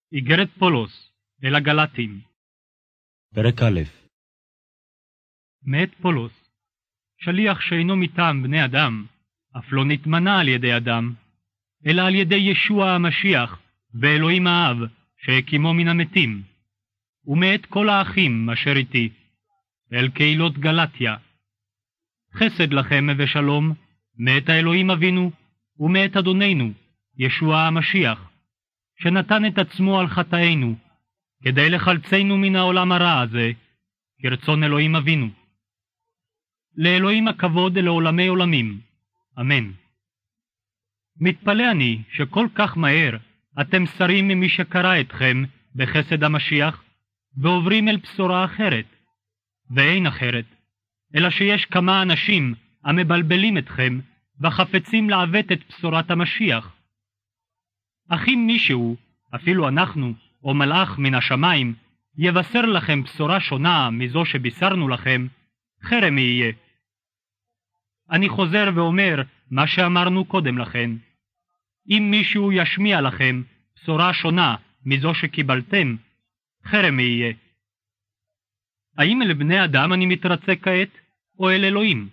איגרת פולוס אל הגלטים. פרק א'. מאת פולוס, שליח שאינו מטעם בני אדם, אף לא נתמנה על ידי אדם, אלא על ידי ישוע המשיח ואלוהים האב שהקימו מן המתים, ומאת כל האחים אשר איתי, אל קהילות גלטיה. חסד לכם ושלום, מאת האלוהים אבינו, ומאת אדוננו, ישוע המשיח, שנתן את עצמו על חטאינו, כדי לחלצנו מן העולם הרע הזה, כרצון אלוהים אבינו. לאלוהים הכבוד לעולמי עולמים. אמן. מתפלא אני שכל כך מהר אתם שרים ממי שקרא אתכם בחסד המשיח, ועוברים אל בשורה אחרת, ואין אחרת, אלא שיש כמה אנשים המבלבלים אתכם, וחפצים לעוות את בשורת המשיח. אך אם מישהו, אפילו אנחנו, או מלאך מן השמיים, יבשר לכם בשורה שונה מזו שבישרנו לכם, חרם יהיה. אני חוזר ואומר מה שאמרנו קודם לכן. אם מישהו ישמיע לכם בשורה שונה מזו שקיבלתם, חרם יהיה. האם אל בני אדם אני מתרצה כעת, או אל אלוהים?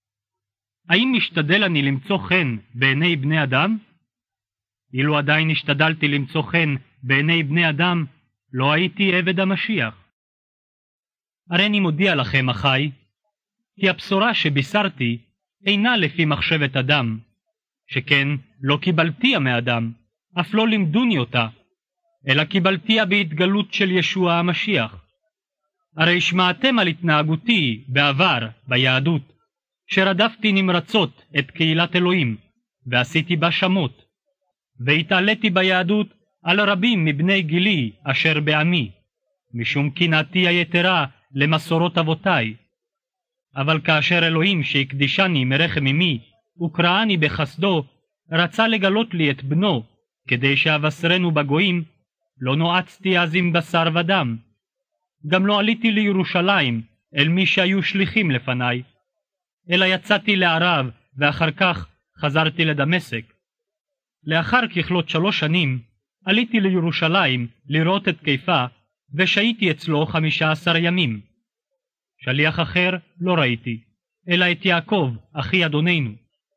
האם משתדל אני למצוא חן בעיני בני אדם? אילו עדיין השתדלתי למצוא חן בעיני בני אדם, לא הייתי עבד המשיח. הרי אני מודיע לכם, אחי, כי הבשורה שבישרתי אינה לפי מחשבת אדם, שכן לא קיבלתיה מאדם, אף לא לימדוני אותה, אלא קיבלתיה בהתגלות של ישוע המשיח. הרי שמעתם על התנהגותי בעבר ביהדות, שרדפתי נמרצות את קהילת אלוהים, ועשיתי בה שמות, והתעליתי ביהדות על רבים מבני גילי אשר בעמי, משום קנאתי היתרה למסורות אבותיי. אבל כאשר אלוהים שהקדישני מרחם אמי וקראני בחסדו, רצה לגלות לי את בנו, כדי שאבשרנו בגויים, לא נועצתי אז עם בשר ודם. גם לא עליתי לירושלים אל מי שהיו שליחים לפניי, אלא יצאתי לערב ואחר כך חזרתי לדמשק. לאחר ככלות 3 שנים עליתי לירושלים לראות את קיפה, ושהיתי אצלו 15 ימים. שליח אחר לא ראיתי, אלא את יעקב, אחי אדוננו.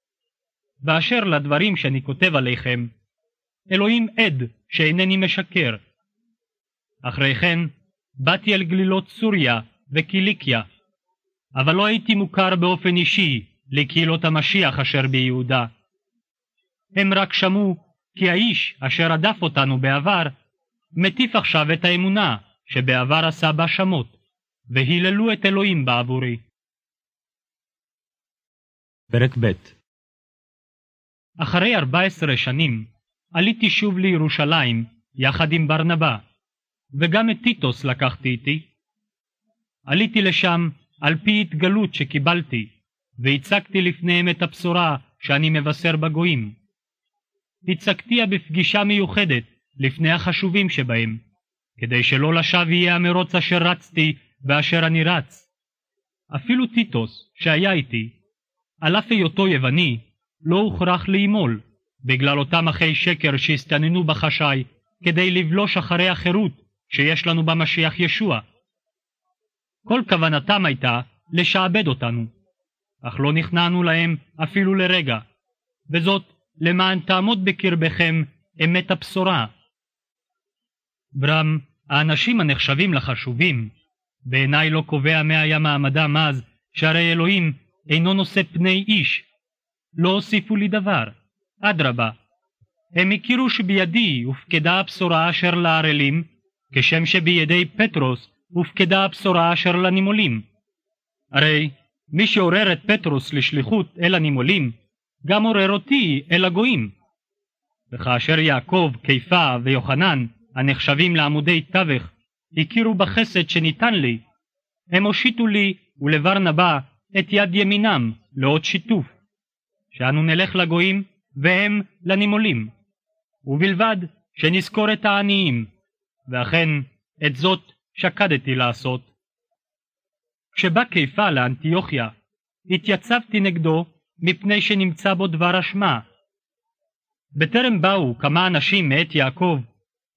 באשר לדברים שאני כותב עליכם, אלוהים עד שאינני משקר. אחרי כן באתי אל גלילות סוריה וקיליקיה, אבל לא הייתי מוכר באופן אישי לקהילות המשיח אשר ביהודה. הם רק שמעו כי האיש אשר רדף אותנו בעבר מטיף עכשיו את האמונה שבעבר עשה בה שמות, והיללו את אלוהים בעבורי. פרק ב'. אחרי 14 שנים עליתי שוב לירושלים יחד עם ברנבא, וגם את טיטוס לקחתי איתי. עליתי לשם על פי התגלות שקיבלתי, והצגתי לפניהם את הבשורה שאני מבשר בגויים. הצגתיה בפגישה מיוחדת לפני החשובים שבהם, כדי שלא לשווא יהיה המרוץ אשר רצתי ואשר אני רץ. אפילו טיטוס שהיה איתי, על אף היותו יווני, לא הוכרח להימול, בגלל אותם אחי שקר שהסתננו בחשאי, כדי לבלוש אחרי החירות שיש לנו במשיח ישוע. כל כוונתם הייתה לשעבד אותנו, אך לא נכנענו להם אפילו לרגע, וזאת למען תעמוד בקרבכם אמת הבשורה. ברם, האנשים הנחשבים לחשובים, בעיניי לא קובע מה היה מעמדם אז, שהרי אלוהים אינו נושא פני איש. לא הוסיפו לי דבר, אדרבה. הם הכירו שבידי הופקדה הבשורה אשר לערלים, כשם שבידי פטרוס הופקדה הבשורה אשר לנימולים. הרי מי שעורר את פטרוס לשליחות אל הנימולים, גם עורר אותי אל הגויים. וכאשר יעקב, קיפה ויוחנן, הנחשבים לעמודי תווך, הכירו בחסד שניתן לי, הם הושיטו לי ולברנבא את יד ימינם לעוד שיתוף, שאנו נלך לגויים והם לנימולים, ובלבד שנזכור את העניים, ואכן את זאת שקדתי לעשות. כשבא קיפה לאנטיוכיה, התייצבתי נגדו מפני שנמצא בו דבר אשמה. בטרם באו כמה אנשים מאת יעקב,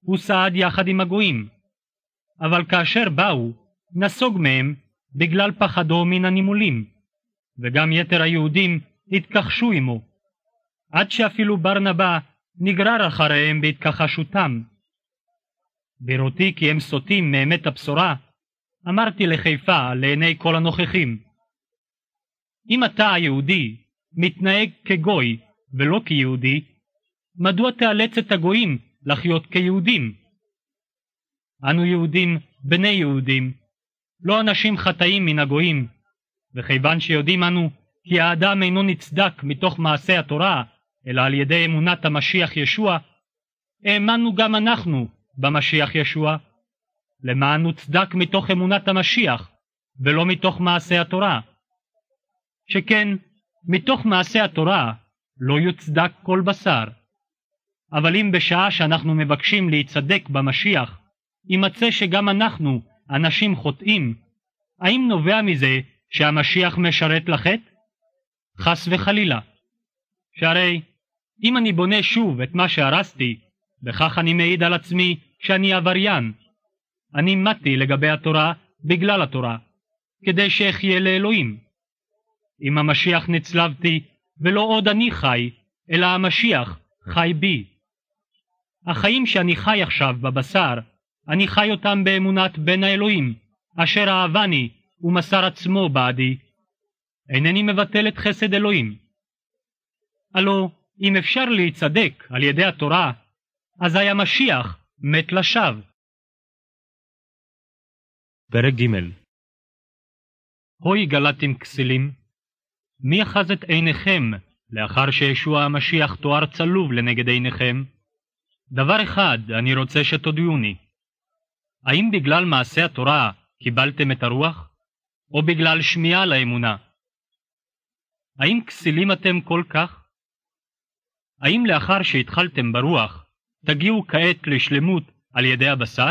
הוא סעד יחד עם הגויים. אבל כאשר באו, נסוג מהם בגלל פחדו מן הנימולים, וגם יתר היהודים התכחשו עמו, עד שאפילו ברנבא נגרר אחריהם בהתכחשותם. בראותי כי הם סוטים מאמת הבשורה, אמרתי לחיפה לעיני כל הנוכחים, אם אתה היהודי מתנהג כגוי ולא כיהודי, מדוע תאלץ את הגויים לחיות כיהודים? אנו יהודים בני יהודים, לא אנשים חטאים מן הגויים, וכיוון שיודעים אנו כי האדם אינו נצדק מתוך מעשה התורה, אלא על ידי אמונת המשיח ישוע, האמנו גם אנחנו במשיח ישוע, למען נוצדק מתוך אמונת המשיח, ולא מתוך מעשה התורה. שכן, מתוך מעשה התורה לא יוצדק כל בשר. אבל אם בשעה שאנחנו מבקשים להיצדק במשיח, יימצא שגם אנחנו אנשים חוטאים, האם נובע מזה שהמשיח משרת לחטא? חס וחלילה. שהרי אם אני בונה שוב את מה שהרסתי, בכך אני מעיד על עצמי שאני עבריין. אני מתי לגבי התורה בגלל התורה, כדי שאחיה לאלוהים. עם המשיח נצלבתי, ולא עוד אני חי, אלא המשיח חי בי. החיים שאני חי עכשיו בבשר, אני חי אותם באמונת בן האלוהים, אשר אהבני ומסר עצמו בעדי. אינני מבטל את חסד אלוהים. הלא, אם אפשר להיצדק על ידי התורה, אזי המשיח מת לשווא. פרק ג'. הוי גלתים כסילים, מי אחז את עיניכם לאחר שישוע המשיח תואר צלוב לנגד עיניכם? דבר אחד אני רוצה שתודיעוני. האם בגלל מעשה התורה קיבלתם את הרוח, או בגלל שמיעה לאמונה? האם כסילים אתם כל כך? האם לאחר שהתחלתם ברוח, תגיעו כעת לשלמות על ידי הבשר?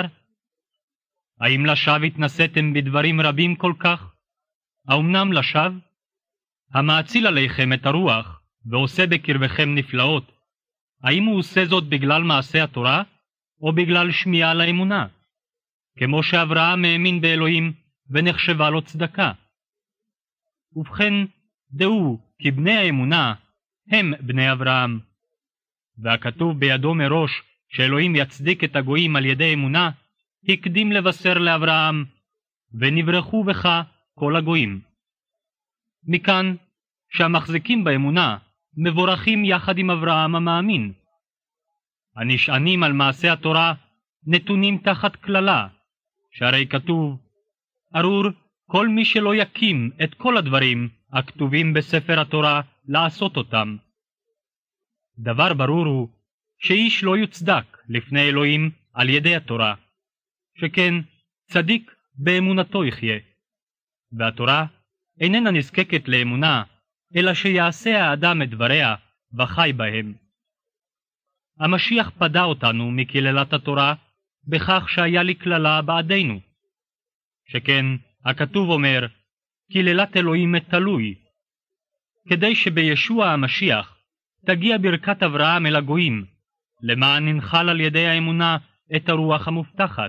האם לשווא התנסיתם בדברים רבים כל כך? האמנם לשווא? המאציל עליכם את הרוח, ועושה בקרבכם נפלאות, האם הוא עושה זאת בגלל מעשה התורה, או בגלל שמיעה לאמונה? כמו שאברהם האמין באלוהים, ונחשבה לו צדקה. ובכן, דעו כי בני האמונה הם בני אברהם. והכתוב בידו מראש שאלוהים יצדיק את הגויים על ידי אמונה, הקדים לבשר לאברהם, ונברכו בך כל הגויים. מכאן שהמחזיקים באמונה מבורכים יחד עם אברהם המאמין. הנשענים על מעשה התורה נתונים תחת כללה, שהרי כתוב, ארור כל מי שלא יקים את כל הדברים הכתובים בספר התורה לעשות אותם. דבר ברור הוא שאיש לא יוצדק לפני אלוהים על ידי התורה, שכן צדיק באמונתו יחיה. והתורה איננה נזקקת לאמונה, אלא שיעשה האדם את דבריה וחי בהם. המשיח פדה אותנו מקללת התורה בכך שהיה לי כללה בעדנו. שכן הכתוב אומר, קללת אלוהים תלוי, כדי שבישוע המשיח תגיע ברכת אברהם אל הגויים, למען ננחל על ידי האמונה את הרוח המובטחת.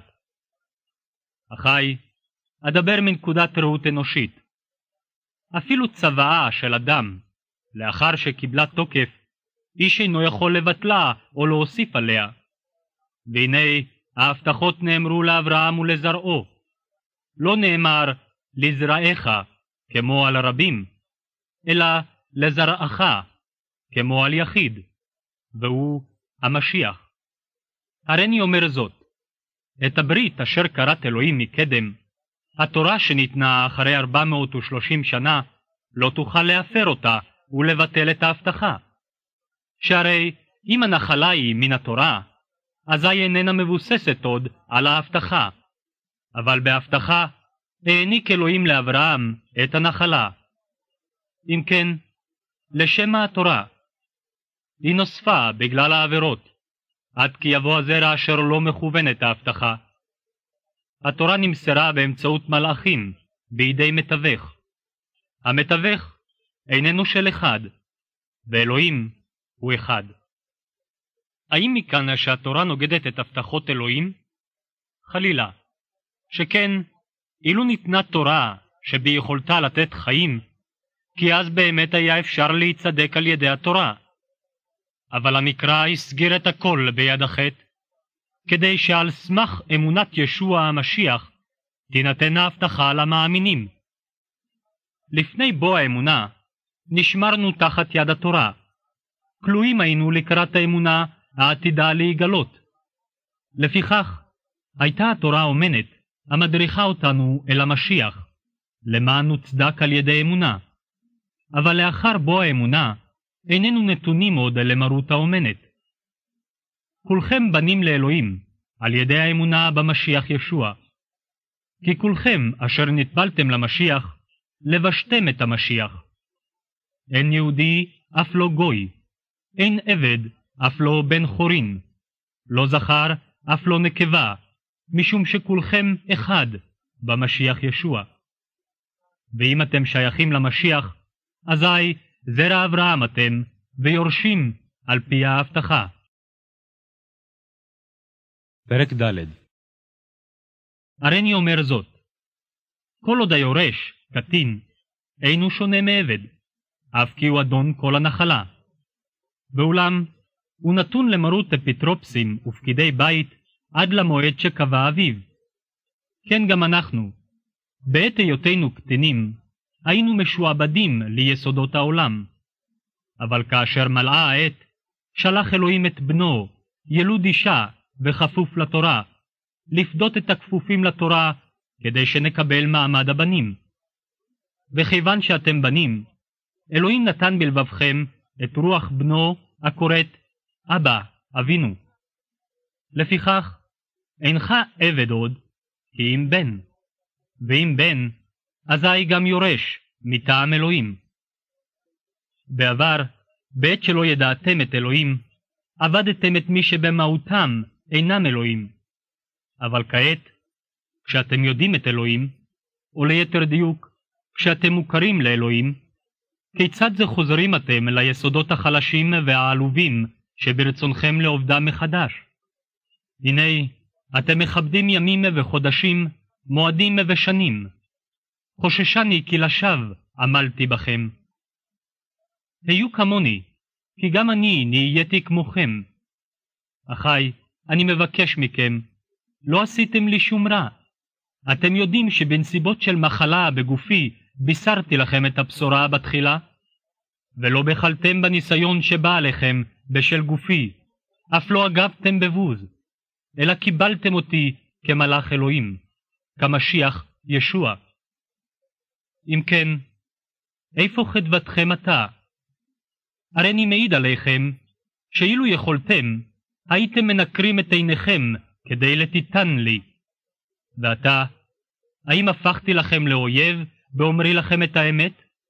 אחי, אדבר מנקודת ראות אנושית. אפילו צוואה של אדם, לאחר שקיבלה תוקף, איש אינו יכול לבטלה או להוסיף עליה. והנה, ההבטחות נאמרו לאברהם ולזרעו. לא נאמר לזרעך כמו על רבים, אלא לזרעך כמו על יחיד, והוא המשיח. הריני אומר זאת, את הברית אשר קראת אלוהים מקדם, התורה שניתנה אחרי 430 שנה, לא תוכל להפר אותה ולבטל את ההבטחה. שהרי אם הנחלה היא מן התורה, אזי איננה מבוססת עוד על ההבטחה. אבל בהבטחה העניק אלוהים לאברהם את הנחלה. אם כן, לשם התורה היא נוספה בגלל העבירות, עד כי יבוא הזרע אשר לא מכוון את ההבטחה. התורה נמסרה באמצעות מלאכים, בידי מתווך. המתווך איננו של אחד, ואלוהים הוא אחד. האם מכאן שהתורה נוגדת את הבטחות אלוהים? חלילה. שכן, אילו ניתנה תורה שביכולתה לתת חיים, כי אז באמת היה אפשר להיצדק על ידי התורה. אבל המקרא הסגיר את הכל ביד החטא, כדי שעל סמך אמונת ישוע המשיח תינתן ההבטחה למאמינים. לפני בוא האמונה נשמרנו תחת יד התורה, כלואים היינו לקראת האמונה העתידה להיגלות. לפיכך הייתה התורה אומנת המדריכה אותנו אל המשיח, למען נוצדק על ידי אמונה. אבל לאחר בוא האמונה איננו נתונים עוד למרות האומנת. כולכם בנים לאלוהים על ידי האמונה במשיח ישוע. כי כולכם אשר נטבלתם למשיח, לבשתם את המשיח. אין יהודי אף לא גוי, אין עבד אף לא בן חורין, לא זכר אף לא נקבה, משום שכולכם אחד במשיח ישוע. ואם אתם שייכים למשיח, אזי זרע אברהם אתם, ויורשים על פי ההבטחה. פרק ד'. הריני אומר זאת, כל עוד היורש, קטין, אינו שונה מעבד, אף כי הוא אדון כל הנחלה. ואולם, הוא נתון למרות אפיטרופסים ופקידי בית עד למועד שקבע אביו. כן גם אנחנו, בעת היותנו קטנים, היינו משועבדים ליסודות העולם. אבל כאשר מלאה העת, שלח אלוהים את בנו, ילוד אישה וכפוף לתורה, לפדות את הכפופים לתורה, כדי שנקבל מעמד הבנים. וכיוון שאתם בנים, אלוהים נתן בלבבכם את רוח בנו הקוראת אבא, אבינו. לפיכך, אינך עבד עוד, כי אם בן. ואם בן, אזי גם יורש מטעם אלוהים. בעבר, בעת שלא ידעתם את אלוהים, עבדתם את מי שבמהותם אינם אלוהים. אבל כעת, כשאתם יודעים את אלוהים, או ליתר דיוק, כשאתם מוכרים לאלוהים, כיצד זה חוזרים אתם ליסודות החלשים והעלובים שברצונכם לעובדם מחדש? הנה, אתם מכבדים ימים וחודשים, מועדים ושנים. חוששני כי לשווא עמלתי בכם. היו כמוני, כי גם אני נהייתי כמוכם. אחי, אני מבקש מכם, לא עשיתם לי שום רע. אתם יודעים שבנסיבות של מחלה בגופי בישרתי לכם את הבשורה בתחילה, ולא בחלתם בניסיון שבא עליכם בשל גופי, אף לא אגבתם בבוז, אלא קיבלתם אותי כמלאך אלוהים, כמשיח ישוע. אם כן, איפה חדוותכם עתה? הרי אני מעיד עליכם, שאילו יכולתם, הייתם מנקרים את עיניכם כדי לתיתן לי. ועתה, האם הפכתי לכם לאויב באומרי לכם את האמת?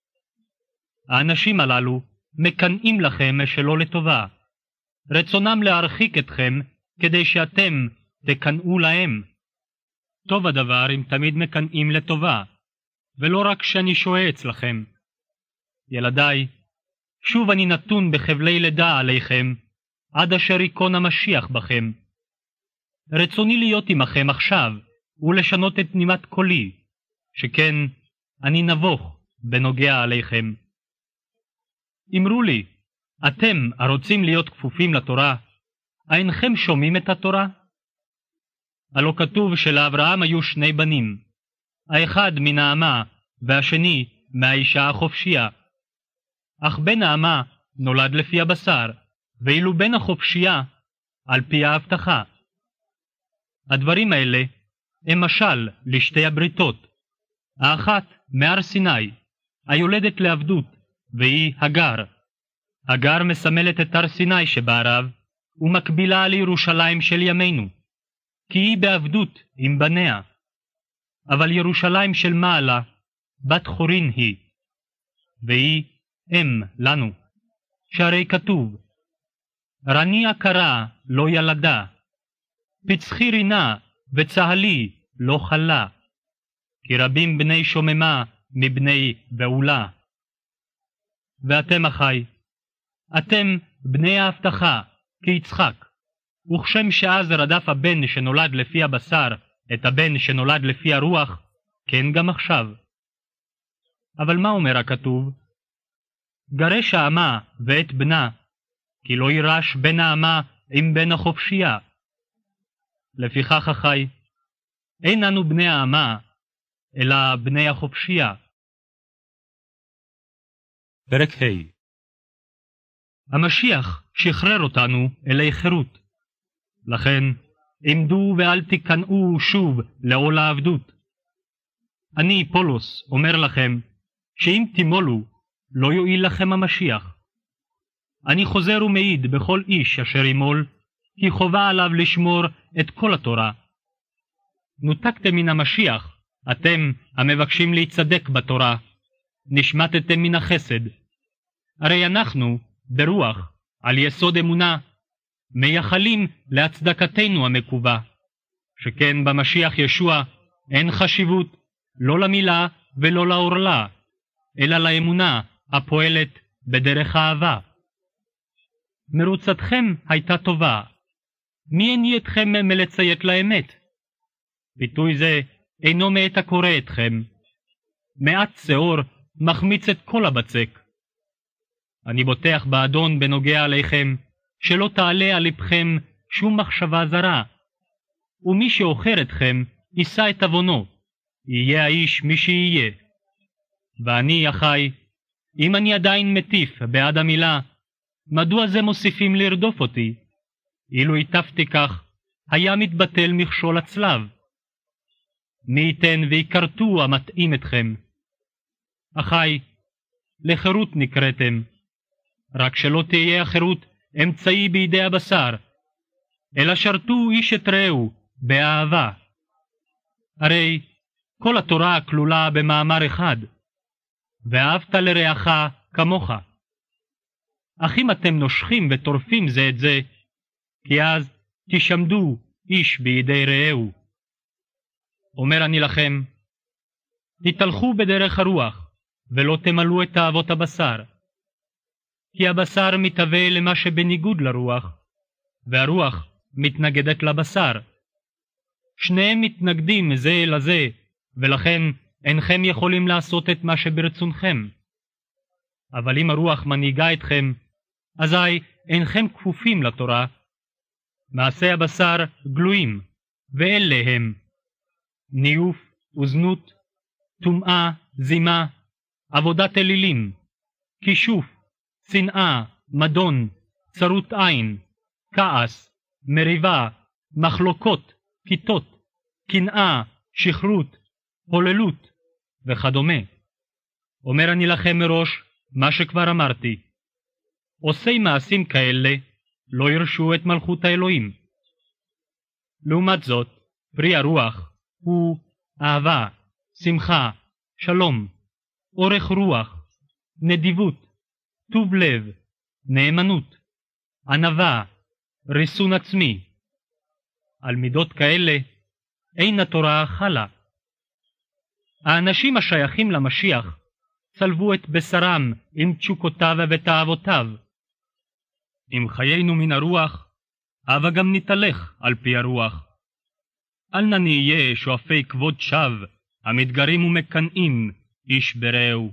האנשים הללו מקנאים לכם שלא לטובה. רצונם להרחיק אתכם כדי שאתם תקנאו להם. טוב הדבר אם תמיד מקנאים לטובה, ולא רק שאני שוהה אצלכם. ילדיי, שוב אני נתון בחבלי לידה עליכם, עד אשר ייכון המשיח בכם. רצוני להיות עמכם עכשיו, ולשנות את נימת קולי, שכן אני נבוך בנוגע עליכם. אמרו לי, אתם הרוצים להיות כפופים לתורה, אינכם שומעים את התורה? הלא כתוב שלאברהם היו שני בנים, האחד מן האמה והשני מהאישה החופשייה. אך בן האמה נולד לפי הבשר, ואילו בן החופשייה על פי ההבטחה. הדברים האלה הם משל לשתי הבריתות, האחת מהר סיני, היולדת לעבדות, והיא הגר. הגר מסמלת את הר סיני שבערב, ומקבילה לירושלים של ימינו, כי היא בעבדות עם בניה. אבל ירושלים של מעלה, בת חורין היא, והיא אם לנו, שהרי כתוב, רני עקרה לא ילדה, פצחי רינה וצהלי לא חלה, כי רבים בני שוממה מבני בעולה. ואתם אחי, אתם בני ההבטחה, כיצחק, וכשם שאז רדף הבן שנולד לפי הבשר את הבן שנולד לפי הרוח, כן גם עכשיו. אבל מה אומר הכתוב? גרש האמה ואת בנה, כי לא יירש בן האמה עם בן החופשייה. לפיכך אחי, אין אנו בני האמה, אלא בני החופשייה. פרק ה'. המשיח שחרר אותנו אלי חירות. לכן, עמדו ואל תיכנעו שוב לעול העבדות. אני, פולוס, אומר לכם, שאם תימולו, לא יועיל לכם המשיח. אני חוזר ומעיד בכל איש אשר ימול, כי חובה עליו לשמור את כל התורה. נותקתם מן המשיח, אתם המבקשים להצדק בתורה, נשמטתם מן החסד. הרי אנחנו, ברוח, על יסוד אמונה, מייחלים להצדקתנו המקובה, שכן במשיח ישוע אין חשיבות לא למילה ולא לעורלה, אלא לאמונה הפועלת בדרך האהבה. מרוצתכם הייתה טובה. מי הניע אתכם מלציית לאמת? ביטוי זה אינו מאת הקורא אתכם. מעט שעור מחמיץ את כל הבצק. אני בוטח באדון בנוגע עליכם, שלא תעלה על לבכם שום מחשבה זרה. ומי שאוכר אתכם יישא את עוונו, יהיה האיש מי שיהיה. ואני, אחי, אם אני עדיין מטיף בעד המילה, מדוע זה מוסיפים לרדוף אותי? אילו הטפתי כך, היה מתבטל מכשול הצלב. מי ייתן ויקרתו המתאים אתכם. אחי, לחירות נקראתם, רק שלא תהיה החירות אמצעי בידי הבשר, אלא שרתו איש את רעהו באהבה. הרי כל התורה כלולה במאמר אחד, ואהבת לרעך כמוך. אך אם אתם נושכים וטורפים זה את זה, כי אז תשמדו איש בידי רעהו. אומר אני לכם, תתהלכו בדרך הרוח, ולא תמלאו את תאוות הבשר. כי הבשר מתהווה למה שבניגוד לרוח, והרוח מתנגדת לבשר. שניהם מתנגדים זה לזה, ולכן אינכם יכולים לעשות את מה שברצונכם. אבל אם הרוח מנהיגה אתכם, אזי אינכם כפופים לתורה. מעשי הבשר גלויים, ואלה הם ניוף וזנות, טומאה, זימה, עבודת אלילים, כישוף, שנאה, מדון, צרות עין, כעס, מריבה, מחלוקות, כיתות, קנאה, שכרות, הוללות וכדומה. אומר אני לכם מראש מה שכבר אמרתי. עושי מעשים כאלה לא ירשו את מלכות האלוהים. לעומת זאת, פרי הרוח הוא אהבה, שמחה, שלום, אורך רוח, נדיבות, טוב לב, נאמנות, ענווה, ריסון עצמי. על מידות כאלה אין התורה חלה. האנשים השייכים למשיח צלבו את בשרם עם תשוקותיו ותאוותיו. אם חיינו מן הרוח, הבה גם נתהלך על פי הרוח. אל נא נהיה שואפי כבוד שווא, המתגרים ומקנאים איש ברעהו.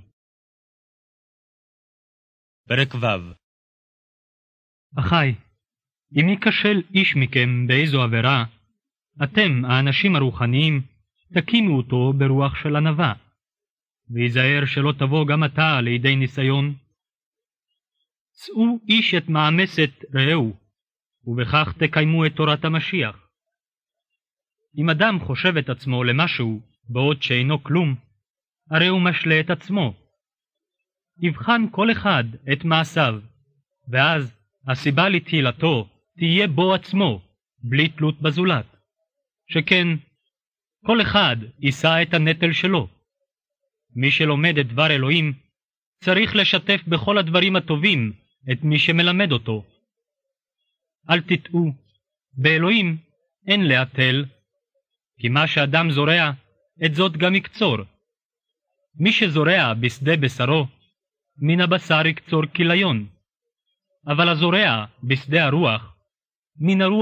פרק ו'. אחי, אם ייכשל איש מכם באיזו עבירה, אתם, האנשים הרוחניים, תקימו אותו ברוח של ענווה, ויזהר שלא תבוא גם אתה לידי ניסיון. צאו איש את מאמסת רעהו, ובכך תקיימו את תורת המשיח. אם אדם חושב את עצמו למשהו בעוד שאינו כלום, הרי הוא משלה את עצמו. יבחן כל אחד את מעשיו, ואז הסיבה לתהילתו תהיה בו עצמו, בלי תלות בזולת. שכן כל אחד יישא את הנטל שלו. מי שלומד את דבר אלוהים צריך לשתף בכל הדברים הטובים את מי שמלמד אותו. אל תטעו, באלוהים אין להתל, כי מה שאדם זורע, את זאת גם יקצור. מי שזורע בשדה בשרו, מן הבשר יקצור כליון. אבל הזורע בשדה הרוח, מן הרוח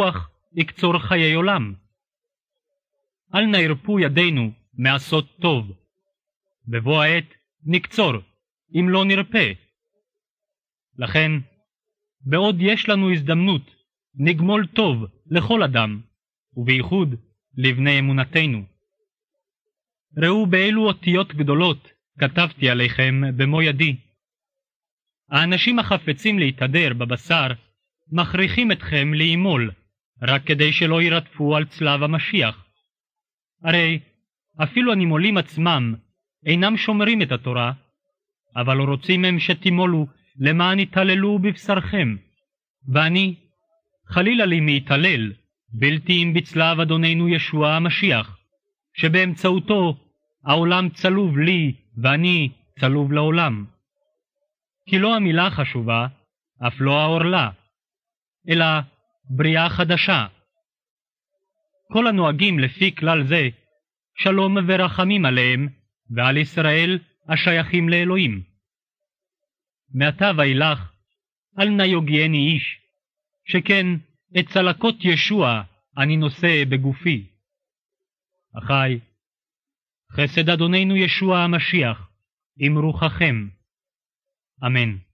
יקצור חיי עולם. אל נא ירפו ידינו מעשות טוב. בבוא העת נקצור, אם לא נרפה. לכן, בעוד יש לנו הזדמנות, נגמול טוב לכל אדם, ובייחוד לבני אמונתנו. ראו באילו אותיות גדולות כתבתי עליכם במו ידי. האנשים החפצים להתהדר בבשר מכריחים אתכם לאמול, רק כדי שלא ירדפו על צלב המשיח. הרי אפילו הנימולים עצמם אינם שומרים את התורה, אבל רוצים הם שתימולו למען יתהללו בבשרכם. ואני, חלילה לי מתהלל, בלתי אם בצלב אדוננו ישוע המשיח, שבאמצעותו העולם צלוב לי ואני צלוב לעולם. כי לא המילה חשובה, אף לא העורלה, אלא בריאה חדשה. כל הנוהגים לפי כלל זה, שלום ורחמים עליהם ועל ישראל השייכים לאלוהים. מעתה ואילך, אל נא יוגיעני איש, שכן את צלקות ישוע אני נושא בגופי. אחי, חסד אדוננו ישוע המשיח עם רוחכם. אמן.